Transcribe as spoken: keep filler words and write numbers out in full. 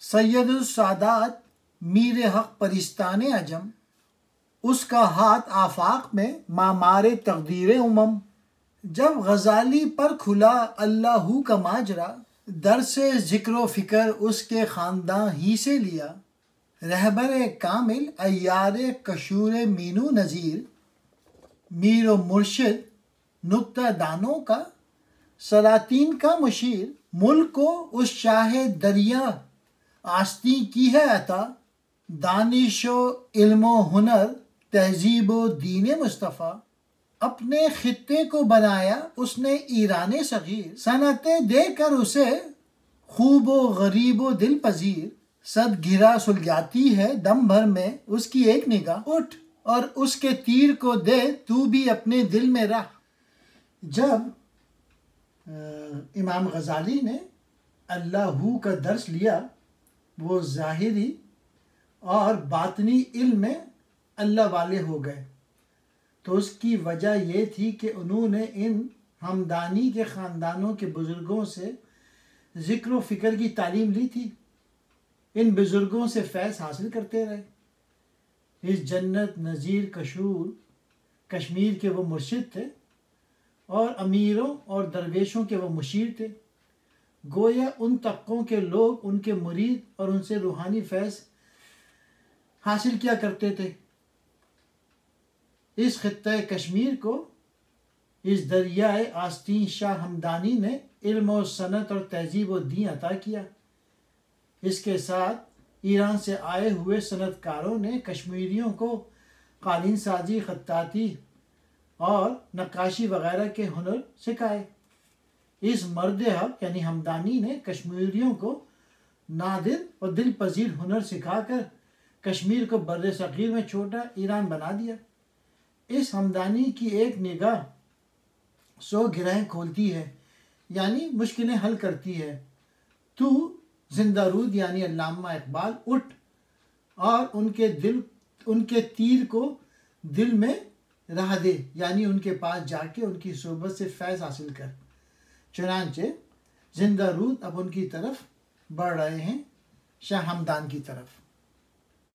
सैयदुस सादात मीर हक परिस्तान अजम, उसका हाथ आफाक में मामारे तकदीर उमम। जब गजाली पर खुला अल्लाहू का माजरा, दर से जिक्र फिक्र उसके ख़ानदान ही से लिया। रहबर कामिल अय्यार कशूर मीनू नज़ीर, मीर व मुर्शिद नुक्ता दानों का, सलातीन का मुशीर। मुल्क को उस शाह दरिया आस्ती की है अता, दानिशो इल्मो हुनर तहजीबो दीन मुस्तफ़ा। अपने खित्ते को बनाया उसने ईरान सगीर, सनतें देकर उसे खूबो गरीबो दिल पजीर। सद घिरा सुलझाती है दम भर में उसकी एक निगाह, उठ और उसके तीर को दे तू भी अपने दिल में रह। जब इमाम गजाली ने अल्लाहू का दर्स लिया, वो ज़ाहिरी और बातनी इल्म में अल्लाह वाले हो गए। तो उसकी वजह ये थी कि उन्होंने इन हमदानी के ख़ानदानों के बुज़ुर्गों से ज़िक्र व फ़िक्र की तालीम ली थी। इन बुज़ुर्गों से फैज़ हासिल करते रहे। इस जन्नत नज़ीर कशूर कश्मीर के वो मुर्शिद थे और अमीरों और दरवेशों के वो मुशीर थे। गोया उन तबकों के लोग उनके मुरीद और उनसे रूहानी फैज़ हासिल किया करते थे। इस खित्ते कश्मीर को इस दरियाए आस्तीन शाह हमदानी ने इल्म और सनत और तहजीब व दीन अता किया। इसके साथ ईरान से आए हुए सनतकारों ने कश्मीरियों को कालीन साजी, खत्ताती और नक्काशी वगैरह के हुनर सिखाए। इस मर्द हक यानी हमदानी ने कश्मीरियों को नादिर और दिल पजीर हुनर सिखाकर कश्मीर को बर्र सग़ीर में छोटा ईरान बना दिया। इस हमदानी की एक निगाह सौ गिरहें खोलती है, यानी मुश्किलें हल करती है। तू जिंदारूद यानी अल्लामा इकबाल उठ और उनके दिल उनके तीर को दिल में रह दे, यानी उनके पास जाके उनकी सोबत से फैज़ हासिल कर। चुनांचे जिंदारूद अब उनकी तरफ बढ़ रहे हैं, शाह हमदान की तरफ।